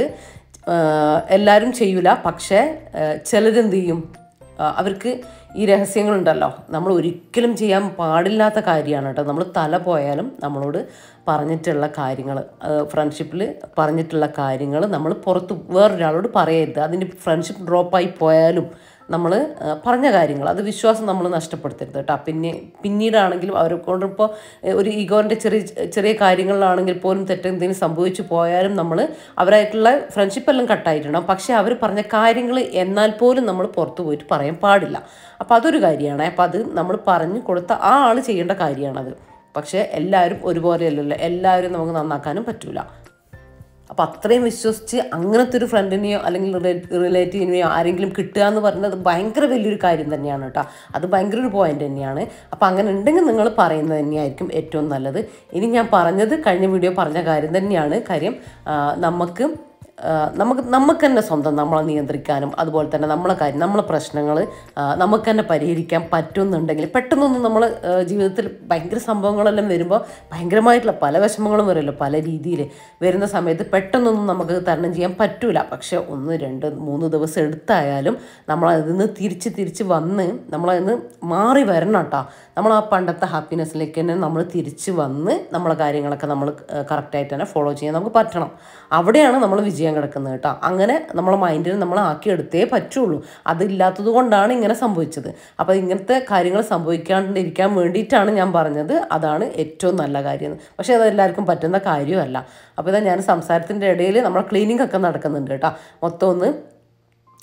എല്ലാവരും ചെയ്യൂല. പക്ഷേ ചിലരെന്ത് ചെയ്യും, അവർക്ക് ഈ രഹസ്യങ്ങളുണ്ടല്ലോ നമ്മൾ ഒരിക്കലും ചെയ്യാൻ പാടില്ലാത്ത കാര്യമാണ് കേട്ടോ. നമ്മൾ തല പോയാലും നമ്മളോട് പറഞ്ഞിട്ടുള്ള കാര്യങ്ങൾ, ഫ്രണ്ട്ഷിപ്പിൽ പറഞ്ഞിട്ടുള്ള കാര്യങ്ങൾ നമ്മൾ പുറത്ത് വേറൊരാളോട് പറയരുത്. അതിൻ്റെ ഫ്രണ്ട്ഷിപ്പ് ഡ്രോപ്പായി പോയാലും നമ്മൾ പറഞ്ഞ കാര്യങ്ങൾ അത് വിശ്വാസം നമ്മൾ നഷ്ടപ്പെടുത്തരുത് കേട്ടോ. പിന്നെ പിന്നീടാണെങ്കിലും അവരെ കൊണ്ടിപ്പോൾ ഒരു ഈഗോൻ്റെ ചെറിയ ചെറിയ കാര്യങ്ങളിലാണെങ്കിൽ പോലും തെറ്റെന്തെങ്കിലും സംഭവിച്ചു പോയാലും നമ്മൾ അവരായിട്ടുള്ള ഫ്രണ്ട്ഷിപ്പെല്ലാം കട്ടായിട്ടുണ്ടാകും. പക്ഷേ അവർ പറഞ്ഞ കാര്യങ്ങൾ എന്നാൽ പോലും നമ്മൾ പുറത്ത് പോയിട്ട് പറയാൻ പാടില്ല. അപ്പോൾ അതൊരു കാര്യമാണ്. അപ്പോൾ അത് നമ്മൾ പറഞ്ഞു കൊടുത്ത ആ ആൾ ചെയ്യേണ്ട കാര്യമാണത്. പക്ഷേ എല്ലാവരും ഒരുപോലെയല്ലല്ലോ, എല്ലാവരും നമുക്ക് നന്നാക്കാനും പറ്റില്ല. അപ്പോൾ അത്രയും വിശ്വസിച്ച് അങ്ങനത്തെ ഒരു ഫ്രണ്ടിനെയോ അല്ലെങ്കിൽ റിലേറ്റീവിനെയോ ആരെങ്കിലും കിട്ടുക എന്ന് പറയുന്നത് ഭയങ്കര വലിയൊരു കാര്യം തന്നെയാണ് കേട്ടോ. അത് ഭയങ്കര ഒരു പോയിൻ്റ് തന്നെയാണ്. അപ്പോൾ അങ്ങനെ ഉണ്ടെങ്കിൽ നിങ്ങൾ പറയുന്നത് തന്നെയായിരിക്കും ഏറ്റവും നല്ലത്. ഇനി ഞാൻ പറഞ്ഞത് കഴിഞ്ഞ വീഡിയോ പറഞ്ഞ കാര്യം തന്നെയാണ്. കാര്യം നമുക്ക് നമുക്ക് നമുക്ക് തന്നെ സ്വന്തം നമ്മളെ നിയന്ത്രിക്കാനും അതുപോലെ തന്നെ നമ്മളെ കാര്യം നമ്മളെ പ്രശ്നങ്ങൾ നമുക്ക് തന്നെ പരിഹരിക്കാൻ പറ്റുമെന്നുണ്ടെങ്കിൽ പെട്ടെന്നൊന്നും നമ്മൾ ജീവിതത്തിൽ ഭയങ്കര സംഭവങ്ങളെല്ലാം വരുമ്പോൾ ഭയങ്കരമായിട്ടുള്ള പല വിഷമങ്ങളും വരുമല്ലോ, പല രീതിയിൽ വരുന്ന സമയത്ത് പെട്ടെന്നൊന്നും നമുക്ക് തരണം ചെയ്യാൻ പറ്റില്ല. പക്ഷേ ഒന്ന് രണ്ട് മൂന്ന് ദിവസം എടുത്തായാലും നമ്മളതിൽ നിന്ന് തിരിച്ച് തിരിച്ച് വന്ന് നമ്മളതിൽ നിന്ന് മാറി വരണം കേട്ടോ. നമ്മൾ ആ പണ്ടത്തെ ഹാപ്പിനെസ്സിലേക്ക് തന്നെ നമ്മൾ തിരിച്ച് വന്ന് നമ്മളെ കാര്യങ്ങളൊക്കെ നമ്മൾ കറക്റ്റായിട്ട് തന്നെ ഫോളോ ചെയ്യാൻ നമുക്ക് പറ്റണം. അവിടെയാണ് നമ്മൾ വിജയം കിടക്കുന്നത് കേട്ടോ. അങ്ങനെ നമ്മളെ മൈൻഡിൽ നമ്മൾ ആക്കിയെടുത്തേ പറ്റുള്ളൂ. അതില്ലാത്തത് കൊണ്ടാണ് ഇങ്ങനെ സംഭവിച്ചത്. അപ്പോൾ ഇങ്ങനത്തെ കാര്യങ്ങൾ സംഭവിക്കാണ്ടിരിക്കാൻ വേണ്ടിയിട്ടാണ് ഞാൻ പറഞ്ഞത് അതാണ് ഏറ്റവും നല്ല കാര്യം. പക്ഷേ അതെല്ലാവർക്കും പറ്റുന്ന കാര്യമല്ല. അപ്പോൾ ഇതാ ഞാൻ സംസാരത്തിൻ്റെ ഇടയിൽ നമ്മളെ ക്ലീനിങ് ഒക്കെ നടക്കുന്നുണ്ട് കേട്ടോ. മൊത്തം ഒന്ന്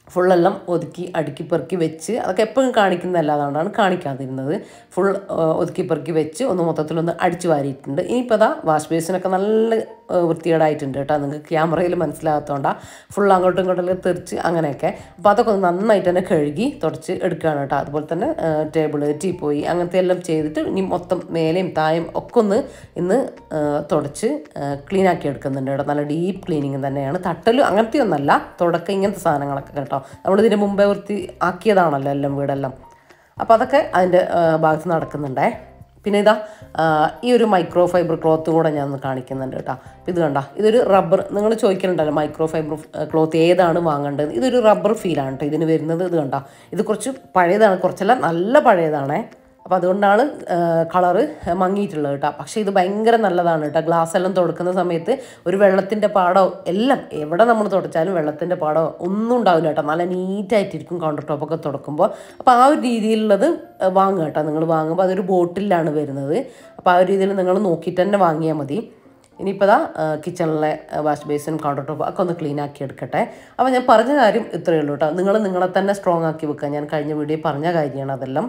ഫുള്ളെല്ലാം ഒതുക്കി അടുക്കി പെറുക്കി വെച്ച് അതൊക്കെ എപ്പോഴും കാണിക്കുന്നതല്ല, അതുകൊണ്ടാണ് കാണിക്കാതിരുന്നത്. ഫുൾ ഒതുക്കി പെറുക്കി വെച്ച് ഒന്ന് മൊത്തത്തിലൊന്ന് അടിച്ചു വാരിയിട്ടുണ്ട്. ഇനിയിപ്പോൾ അതാ വാഷ് ബേസിനൊക്കെ നല്ല വൃത്തികേടായിട്ടുണ്ട് കേട്ടോ. നിങ്ങൾക്ക് ക്യാമറയിൽ മനസ്സിലാകത്തോണ്ടാണ് ഫുൾ അങ്ങോട്ടും ഇങ്ങോട്ടും തെറിച്ച് അങ്ങനെയൊക്കെ. അപ്പോൾ അതൊക്കെ ഒന്ന് നന്നായിട്ട് തന്നെ കഴുകി തുടച്ച് എടുക്കുകയാണ് കേട്ടോ. അതുപോലെ തന്നെ ടേബിള് ടീപ്പോയി അങ്ങനത്തെ എല്ലാം ചെയ്തിട്ട് ഇനി മൊത്തം മേലെയും തായും ഒക്കെ ഒന്ന് ഇന്ന് തുടച്ച് ക്ലീനാക്കി എടുക്കുന്നുണ്ട് കേട്ടോ. നല്ല ഡീപ്പ് ക്ലീനിങ് തന്നെയാണ്. തട്ടലും അങ്ങനത്തെ ഒന്നല്ല, തുടക്കം ഇങ്ങനത്തെ സാധനങ്ങളൊക്കെ കേട്ടോ. നമ്മളിതിന് മുമ്പേ വൃത്തി ആക്കിയതാണല്ലോ എല്ലാം വീടെല്ലാം. അപ്പോൾ അതൊക്കെ അതിൻ്റെ ഭാഗത്ത് നടക്കുന്നുണ്ടേ. പിന്നെ ഇതാ ഈ ഒരു മൈക്രോ ഫൈബർ ക്ലോത്ത് കൂടെ ഞാൻ ഒന്ന് കാണിക്കുന്നുണ്ട് കേട്ടോ. ഇത് കണ്ട, ഇതൊരു റബ്ബർ, നിങ്ങൾ ചോദിക്കുന്നുണ്ടല്ലോ മൈക്രോ ഫൈബർ ക്ലോത്ത് ഏതാണ് വാങ്ങേണ്ടത്. ഇതൊരു റബ്ബർ ഫീലാണ് കേട്ടോ ഇതിന് വരുന്നത്. ഇത് കണ്ട, ഇത് കുറച്ച് പഴയതാണ്, കുറച്ചല്ല നല്ല പഴയതാണേ. അപ്പോൾ അതുകൊണ്ടാണ് കളറ് മങ്ങിയിട്ടുള്ളത് കേട്ടോ. പക്ഷേ ഇത് ഭയങ്കര നല്ലതാണ് കേട്ടോ. ഗ്ലാസ് എല്ലാം തുടക്കുന്ന സമയത്ത് ഒരു വെള്ളത്തിൻ്റെ പാടോ എല്ലാം എവിടെ നമ്മൾ തുടച്ചാലും വെള്ളത്തിൻ്റെ പാടോ ഒന്നും ഉണ്ടാവില്ല കേട്ടോ. നല്ല നീറ്റായിട്ടിരിക്കും കൗണ്ടർ ടോപ്പൊക്കെ തുടക്കുമ്പോൾ. അപ്പോൾ ആ ഒരു രീതിയിലുള്ളത് വാങ്ങുക കേട്ടോ. നിങ്ങൾ വാങ്ങുമ്പോൾ അതൊരു ബോട്ടിലാണ് വരുന്നത്. അപ്പോൾ ആ ഒരു രീതിയിൽ നിങ്ങൾ നോക്കിയിട്ട് തന്നെ വാങ്ങിയാൽ മതി. ഇനിയിപ്പോൾ ഇതാ കിച്ചണിലെ വാഷ് ബേസിൻ കൗണ്ടർ ടോപ്പ് ഒക്കെ ഒന്ന് ക്ലീൻ ആക്കി എടുക്കട്ടെ. അപ്പോൾ ഞാൻ പറഞ്ഞ കാര്യം ഇത്രയേ ഉള്ളൂ കേട്ടോ. നിങ്ങൾ നിങ്ങളെ തന്നെ സ്ട്രോങ് ആക്കി വെക്കുക. ഞാൻ കഴിഞ്ഞ വീഡിയോ പറഞ്ഞ കാര്യമാണ് അതെല്ലാം.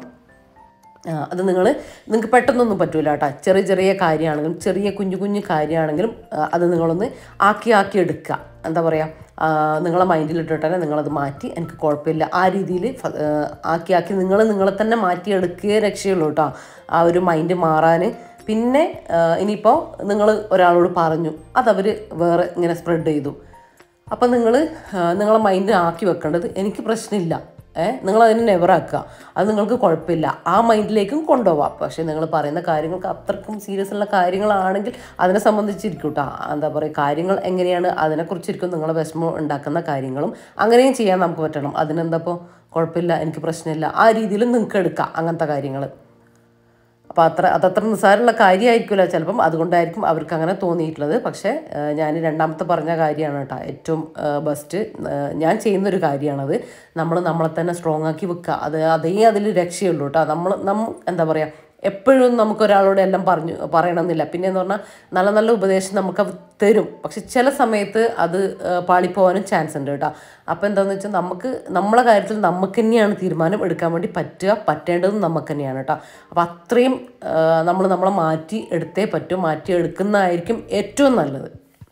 അത് നിങ്ങൾ നിങ്ങൾക്ക് പെട്ടെന്നൊന്നും പറ്റില്ല കേട്ടോ. ചെറിയ ചെറിയ കാര്യമാണെങ്കിലും ചെറിയ കുഞ്ഞു കുഞ്ഞു കാര്യമാണെങ്കിലും അത് നിങ്ങളൊന്ന് ആക്കി ആക്കി എടുക്കുക. എന്താ പറയുക, നിങ്ങളെ മൈൻഡിലിട്ടിട്ട് തന്നെ നിങ്ങളത് മാറ്റി എനിക്ക് കുഴപ്പമില്ല ആ രീതിയിൽ ആക്കി ആക്കി നിങ്ങൾ നിങ്ങളെ തന്നെ മാറ്റിയെടുക്കുകയേ രക്ഷയുള്ളൂ കേട്ടോ. ആ ഒരു മൈൻഡ് മാറാൻ. പിന്നെ ഇനിയിപ്പോൾ നിങ്ങൾ ഒരാളോട് പറഞ്ഞു, അതവർ വേറെ ഇങ്ങനെ സ്പ്രെഡ് ചെയ്തു. അപ്പം നിങ്ങൾ നിങ്ങളെ മൈൻഡ് ആക്കി വെക്കേണ്ടത് എനിക്ക് പ്രശ്നമില്ല, ഏഹ് നിങ്ങളതിനെ നെവറാക്കുക, അത് നിങ്ങൾക്ക് കുഴപ്പമില്ല, ആ മൈൻഡിലേക്കും കൊണ്ടുപോവാം. പക്ഷേ നിങ്ങൾ പറയുന്ന കാര്യങ്ങൾക്ക് അത്രക്കും സീരിയസ് ഉള്ള കാര്യങ്ങളാണെങ്കിൽ അതിനെ സംബന്ധിച്ചിരിക്കും കേട്ടോ. എന്താ പറയുക, കാര്യങ്ങൾ എങ്ങനെയാണ് അതിനെക്കുറിച്ചിരിക്കും നിങ്ങളെ വിഷമം ഉണ്ടാക്കുന്ന കാര്യങ്ങളും അങ്ങനെയും ചെയ്യാൻ നമുക്ക് പറ്റണം. അതിനെന്തപ്പോൾ കുഴപ്പമില്ല, എനിക്ക് പ്രശ്നമില്ല, ആ രീതിയിലും നിങ്ങൾക്ക് എടുക്കാം അങ്ങനത്തെ കാര്യങ്ങൾ. അപ്പോൾ അത്ര അതത്ര നിസ്സാരമുള്ള കാര്യമായിരിക്കില്ല ചിലപ്പം, അതുകൊണ്ടായിരിക്കും അവർക്ക് അങ്ങനെ തോന്നിയിട്ടുള്ളത്. പക്ഷേ ഞാൻ രണ്ടാമത്തെ പറഞ്ഞ കാര്യമാണ് കേട്ടോ ഏറ്റവും ബെസ്റ്റ്. ഞാൻ ചെയ്യുന്നൊരു കാര്യമാണത്. നമ്മൾ നമ്മളെ തന്നെ സ്ട്രോങ് ആക്കി വെക്കുക. അത് അതേ അതിൽ രക്ഷയുള്ളൂ കേട്ടോ. നമ്മൾ നമ്മ എന്താ പറയുക, എപ്പോഴും നമുക്കൊരാളോട് എല്ലാം പറഞ്ഞു പറയണമെന്നില്ല. പിന്നെ എന്ന് പറഞ്ഞാൽ നല്ല നല്ല ഉപദേശം നമുക്ക് തരും, പക്ഷെ ചില സമയത്ത് അത് പാളിപ്പോവാനും ചാൻസ് ഉണ്ട് കേട്ടോ. അപ്പോൾ എന്താണെന്ന് വെച്ചാൽ നമുക്ക് നമ്മളെ കാര്യത്തിൽ നമുക്ക് തന്നെയാണ് തീരുമാനം എടുക്കാൻ വേണ്ടി പറ്റുക, പറ്റേണ്ടതും നമുക്ക് തന്നെയാണ് കേട്ടോ. അപ്പോൾ അത്രയും നമ്മൾ നമ്മളെ മാറ്റി എടുത്തേ പറ്റും. മാറ്റി എടുക്കുന്നതായിരിക്കും ഏറ്റവും നല്ലത്.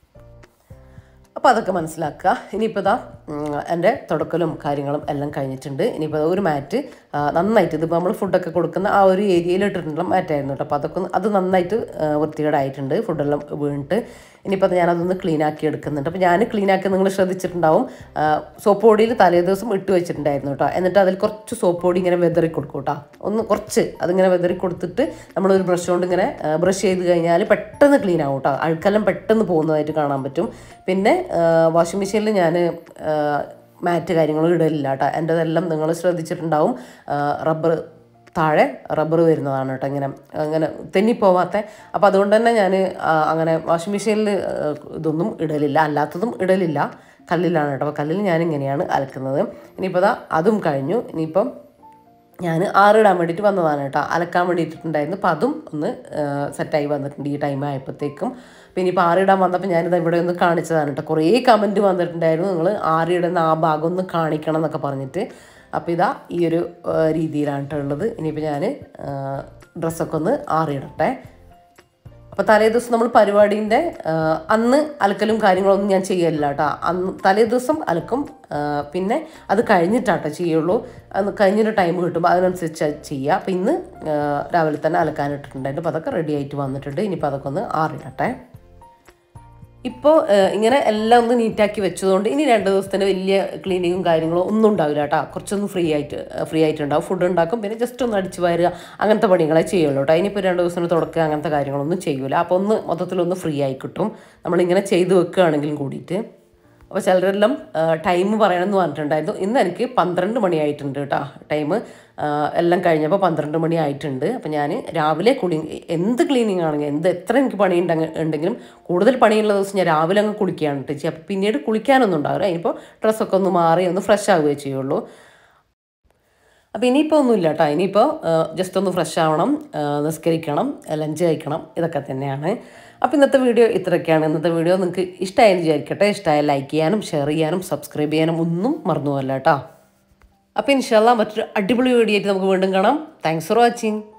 അപ്പോൾ അതൊക്കെ മനസ്സിലാക്കുക. ഇനിയിപ്പോൾ ഇതാ എൻ്റെ തുടക്കലും കാര്യങ്ങളും എല്ലാം കഴിഞ്ഞിട്ടുണ്ട്. ഇനിയിപ്പോൾ ഒരു മാറ്റ് നന്നായിട്ട്, ഇതിപ്പോൾ നമ്മൾ ഫുഡൊക്കെ കൊടുക്കുന്ന ആ ഒരു ഏരിയയിൽ ഇട്ടിട്ടുള്ള മാറ്റായിരുന്നു കേട്ടോ. അപ്പോൾ അതൊക്കെ അത് നന്നായിട്ട് വൃത്തികേടായിട്ടുണ്ട്, ഫുഡെല്ലാം വീണിട്ട്. ഇനിയിപ്പോൾ അത് ഞാനതൊന്ന് ക്ലീൻ ആക്കി എടുക്കുന്നുണ്ട്. അപ്പോൾ ഞാൻ ക്ലീൻ ആക്കി നിങ്ങൾ ശ്രദ്ധിച്ചിട്ടുണ്ടാവും, സോപ്പ് പൊടിയിൽ തലേ ദിവസം ഇട്ട് വെച്ചിട്ടുണ്ടായിരുന്നു കേട്ടോ. എന്നിട്ട് അതിൽ കുറച്ച് സോപ്പ് പൊടി ഇങ്ങനെ വെതറി കൊടുക്കും കേട്ടോ. ഒന്ന് കുറച്ച് അതിങ്ങനെ വെതറി കൊടുത്തിട്ട് നമ്മളൊരു ബ്രഷ് കൊണ്ട് ഇങ്ങനെ ബ്രഷ് ചെയ്ത് കഴിഞ്ഞാൽ പെട്ടെന്ന് ക്ലീൻ ആവും കേട്ടോ. അഴുക്കെല്ലാം പെട്ടെന്ന് പോകുന്നതായിട്ട് കാണാൻ പറ്റും. പിന്നെ വാഷിംഗ് മെഷീനിൽ ഞാൻ മാറ്റ് കാര്യങ്ങളും ഇടലില്ല കേട്ടോ. എൻ്റെതെല്ലാം നിങ്ങൾ ശ്രദ്ധിച്ചിട്ടുണ്ടാവും, റബ്ബർ താഴെ റബ്ബർ വരുന്നതാണ് കേട്ടോ, ഇങ്ങനെ അങ്ങനെ തെന്നിപ്പോവാത്ത. അപ്പോൾ അതുകൊണ്ട് തന്നെ ഞാൻ അങ്ങനെ വാഷിംഗ് മെഷീനിൽ ഇതൊന്നും ഇടലില്ല, അല്ലാത്തതും ഇടലില്ല, കല്ലിലാണ് കേട്ടോ. അപ്പോൾ കല്ലിൽ ഞാനിങ്ങനെയാണ് അലക്കുന്നത്. ഇനിയിപ്പോൾ അതാ അതും കഴിഞ്ഞു. ഇനിയിപ്പം ഞാൻ ആറിടാൻ വേണ്ടിയിട്ട് വന്നതാണ് കേട്ടോ. അലക്കാൻ വേണ്ടിയിട്ടുണ്ടായിരുന്നു. അപ്പോൾ അതും ഒന്ന് സെറ്റായി വന്നിട്ടുണ്ട് ഈ ടൈം ആയപ്പോഴത്തേക്കും. പിന്നെ ഇപ്പോൾ ആറിടാൻ വന്നപ്പോൾ ഞാനിത് ഇവിടെ ഒന്ന് കാണിച്ചതാണ് കേട്ടോ. കുറേ കമൻറ്റ് വന്നിട്ടുണ്ടായിരുന്നു, നിങ്ങൾ ആറിടുന്ന ആ ഭാഗം ഒന്ന് കാണിക്കണം എന്നൊക്കെ പറഞ്ഞിട്ട്. അപ്പോൾ ഇതാ ഈ ഒരു രീതിയിലാണ് കേട്ടോ ഉള്ളത്. ഇനിയിപ്പോൾ ഞാൻ ഡ്രസ്സൊക്കെ ഒന്ന് ആറിയിടട്ടെ. അപ്പോൾ തലേ ദിവസം നമ്മൾ പരിപാടീൻ്റെ അന്ന് അലക്കലും കാര്യങ്ങളൊന്നും ഞാൻ ചെയ്യലില്ല കേട്ടോ. അന്ന് തലേ ദിവസം അലക്കും, പിന്നെ അത് കഴിഞ്ഞിട്ടാട്ടോ ചെയ്യുള്ളൂ. അന്ന് കഴിഞ്ഞൊരു ടൈം കിട്ടുമ്പോൾ അതിനനുസരിച്ച് ചെയ്യുക. അപ്പോൾ ഇന്ന് രാവിലെ തന്നെ അലക്കാനിട്ടിട്ടുണ്ടായിരുന്നു. അപ്പോൾ അതൊക്കെ റെഡി ആയിട്ട് വന്നിട്ടുണ്ട്. ഇനിയിപ്പോൾ അതൊക്കെ ഒന്ന് ആറിയിടട്ടെ. ഇപ്പോൾ ഇങ്ങനെ എല്ലാം ഒന്ന് നീറ്റാക്കി വെച്ചതുകൊണ്ട് ഇനി രണ്ട് ദിവസത്തിന് വലിയ ക്ലീനിങ്ങും കാര്യങ്ങളും ഒന്നും ഉണ്ടാവില്ല കേട്ടോ. കുറച്ചൊന്ന് ഫ്രീ ആയിട്ട് ഫ്രീ ആയിട്ടുണ്ടാവും. ഫുഡ് ഉണ്ടാക്കും, പിന്നെ ജസ്റ്റ് ഒന്ന് അടിച്ച് വാരുക, അങ്ങനത്തെ പണികളെ ചെയ്യുള്ളൂ കേട്ടോ. ഇനിയിപ്പോൾ രണ്ട് ദിവസത്തിന് തുടക്കുക അങ്ങനത്തെ കാര്യങ്ങളൊന്നും ചെയ്യൂല. അപ്പോൾ ഒന്ന് മൊത്തത്തിലൊന്ന് ഫ്രീ ആയി കിട്ടും നമ്മളിങ്ങനെ ചെയ്ത് വെക്കുകയാണെങ്കിലും കൂടിയിട്ട്. അപ്പോൾ ചിലരെല്ലാം ടൈം പറയണമെന്ന് പറഞ്ഞിട്ടുണ്ടായിരുന്നു. ഇന്ന് എനിക്ക് പന്ത്രണ്ട് മണിയായിട്ടുണ്ട് കേട്ടോ. ടൈം എല്ലാം കഴിഞ്ഞപ്പോൾ പന്ത്രണ്ട് മണി ആയിട്ടുണ്ട്. അപ്പോൾ ഞാൻ രാവിലെ കുളി എന്ത് ക്ലീനിങ് ആണെങ്കിൽ എന്ത് എത്ര എനിക്ക് പണി ഉണ്ടെങ്കിലും കൂടുതൽ പണിയുള്ള ദിവസം ഞാൻ രാവിലെ അങ്ങ് കുളിക്കുകയാണ് കേട്ടോ ചെയ്യുക. അപ്പോൾ പിന്നീട് കുളിക്കാനൊന്നും ഉണ്ടാവില്ല. ഇനിയിപ്പോൾ ഡ്രസ്സൊക്കെ ഒന്ന് മാറി ഒന്ന് ഫ്രഷ് ആവുകയേ ചെയ്യുള്ളൂ. അപ്പോൾ ഇനിയിപ്പോൾ ഒന്നുമില്ല കേട്ടോ. ഇനിയിപ്പോൾ ജസ്റ്റ് ഒന്ന് ഫ്രഷ് ആവണം, നിസ്കരിക്കണം, ലഞ്ച് കഴിക്കണം, ഇതൊക്കെ തന്നെയാണ്. അപ്പോൾ ഇന്നത്തെ വീഡിയോ ഇത്രയൊക്കെയാണ്. ഇന്നത്തെ വീഡിയോ നിങ്ങൾക്ക് ഇഷ്ടമായെന്ന് വിചാരിക്കട്ടെ. ഇഷ്ടമായ ലൈക്ക് ചെയ്യാനും ഷെയർ ചെയ്യാനും സബ്സ്ക്രൈബ് ചെയ്യാനും ഒന്നും മറന്നു പോകല്ല കേട്ടോ. അപ്പോൾ ഇൻഷാല്ലാ മറ്റൊരു അടിപൊളി വീഡിയോ ആയിട്ട് നമുക്ക് വീണ്ടും കാണാം. Thanks for watching.